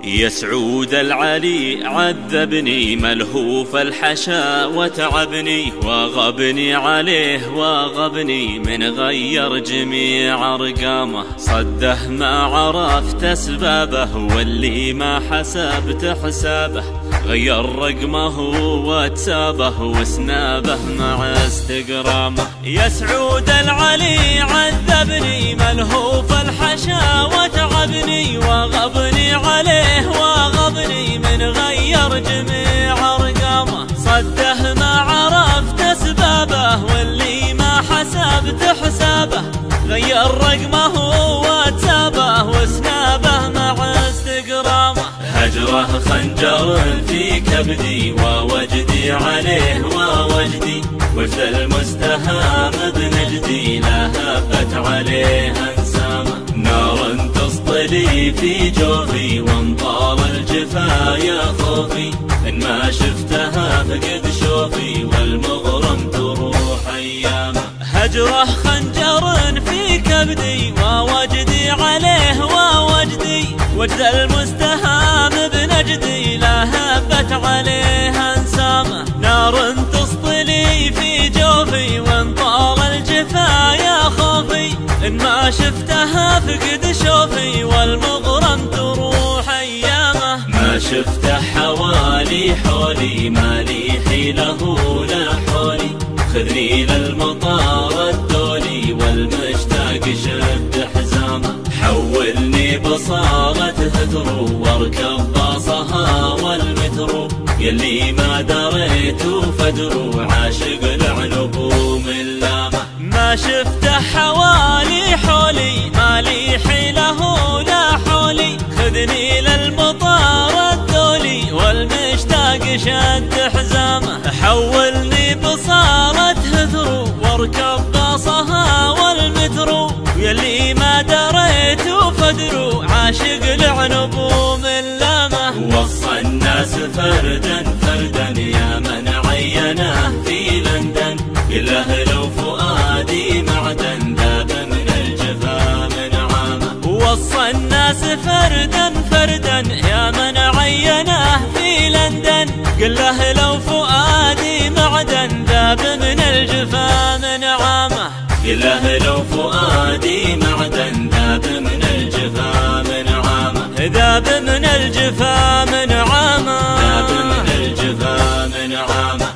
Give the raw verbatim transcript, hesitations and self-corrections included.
يا سعود العلي عذبني ملهوف الحشا وتعبني، وغبني عليه وغبني من غير جميع ارقامه. صده ما عرفت اسبابه واللي ما حسبت حسابه، غير رقمه واتسابه وسنابه مع استقرامه. يا سعود العلي عذبني ملهوف الحشا وتعبني، وغبني عليه وغبني من غير جميع ارقامه. صده ما عرفت اسبابه واللي ما حسبت حسابه، غير رقمه واتسابه وسنابه مع استقرامه. هجره خنجر في كبدي ووجدي عليه ووجدي، وجد المستهام بنجدي لهفت عليه انسامه. نار تسطلي في جوفي وانطار الجفا يا خوفي، ان ما شفتها فقد شوفي والمغرم تروح ايامه. هجره خنجر في كبدي ووجدي عليه ووجدي، وجد المستهام بنجدي لهفت عليه انسامه. نار تسطلي في جوفي وانطار الجفا يا خوفي، ان ما شفتها فقد شوفي والمغرم تروح ايامه. ما شفته حوالي حولي ما لي حيله لا حولي، خذني للمطار الدولي والمشتاق شد حزامه. حولني بصارة هترو واركب باصها والمترو، يلي ما دريت فدرو عاشق العنب ومن لامه. ما شفته حوالي حولي ما لي حيله لا حولي، خذني للمطار الدولي والمشتاق شد حزامه. حولني بصارة هثرو واركب باصها والمترو، يلي ما دريت فدرو عاشق العنب ومن لامه. وصى الناس فردا فردا يا من عينه في لندن، قله لو فؤادي معدن ذاب من الجفا من عامه. وصى الناس فردا فردا يا من عينه في لندن، قله لو فؤادي معدن ذاب من الجفا من عامه. قله لو فؤادي معدن ذاب من الجفا من عامه. ذاب من الجفا من عامه. ذاب من الجفا من عامه.